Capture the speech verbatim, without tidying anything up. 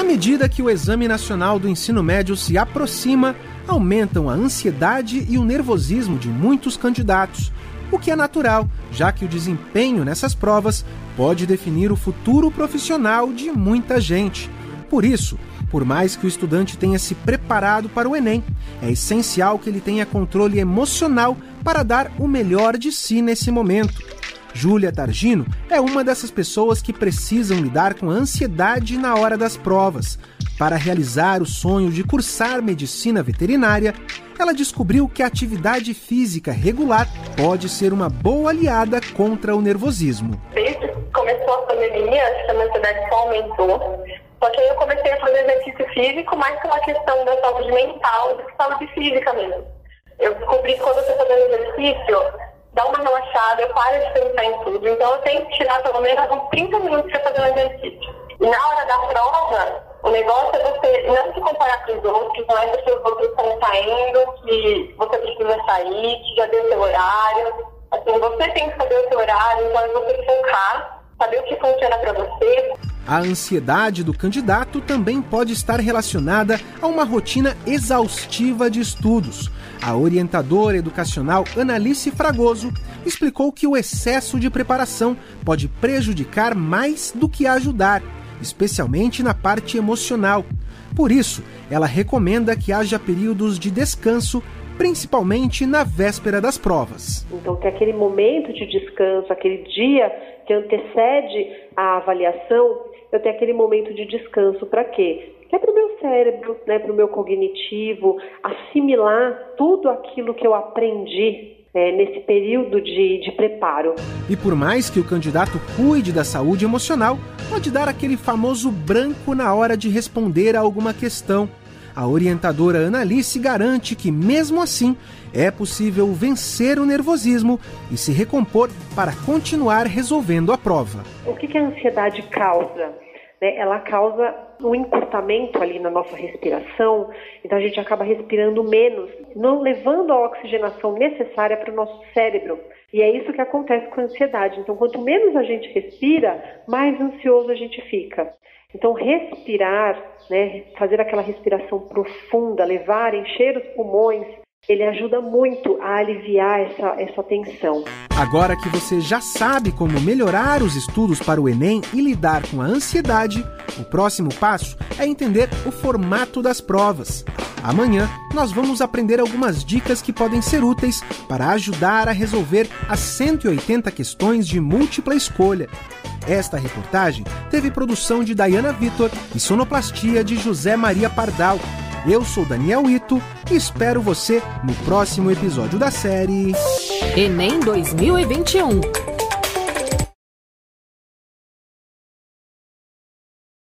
medida que o Exame Nacional do Ensino Médio se aproxima, aumentam a ansiedade e o nervosismo de muitos candidatos, o que é natural, já que o desempenho nessas provas pode definir o futuro profissional de muita gente. Por isso, por mais que o estudante tenha se preparado para o Enem, é essencial que ele tenha controle emocional para dar o melhor de si nesse momento. Júlia Targino é uma dessas pessoas que precisam lidar com a ansiedade na hora das provas. Para realizar o sonho de cursar medicina veterinária, ela descobriu que a atividade física regular pode ser uma boa aliada contra o nervosismo. Desde que começou a pandemia, a minha ansiedade só aumentou. Só que aí eu comecei a fazer exercício físico mais pela questão da saúde mental do que saúde física mesmo. Eu descobri que quando eu estou fazendo exercício, dá uma relaxada, eu paro de pensar em tudo. Então eu tenho que tirar pelo menos uns trinta minutos para fazer um exercício. E na hora da prova, o negócio é você não se comparar com os outros, não é porque os outros estão saindo, que você precisa sair, que já deu seu horário. Assim, você tem que saber o seu horário, então é você focar, saber o que funciona para você. A ansiedade do candidato também pode estar relacionada a uma rotina exaustiva de estudos. A orientadora educacional Analice Fragoso explicou que o excesso de preparação pode prejudicar mais do que ajudar, especialmente na parte emocional. Por isso, ela recomenda que haja períodos de descanso, principalmente na véspera das provas. Então, que aquele momento de descanso, aquele dia que antecede a avaliação, eu tenho aquele momento de descanso para quê? Que é para o meu cérebro, né, para o meu cognitivo, assimilar tudo aquilo que eu aprendi é, nesse período de, de preparo. E por mais que o candidato cuide da saúde emocional, pode dar aquele famoso branco na hora de responder a alguma questão. A orientadora Analice garante que, mesmo assim, é possível vencer o nervosismo e se recompor para continuar resolvendo a prova. O que, que a ansiedade causa? Ela causa um encurtamento ali na nossa respiração, então a gente acaba respirando menos, não levando a oxigenação necessária para o nosso cérebro. E é isso que acontece com a ansiedade. Então, quanto menos a gente respira, mais ansioso a gente fica. Então, respirar, né, fazer aquela respiração profunda, levar, encher os pulmões, ele ajuda muito a aliviar essa, essa tensão. Agora que você já sabe como melhorar os estudos para o Enem e lidar com a ansiedade, o próximo passo é entender o formato das provas. Amanhã, nós vamos aprender algumas dicas que podem ser úteis para ajudar a resolver as cento e oitenta questões de múltipla escolha. Esta reportagem teve produção de Dayana Vitor e sonoplastia de José Maria Pardal. Eu sou Daniel Ito e espero você no próximo episódio da série Enem dois mil e vinte e um.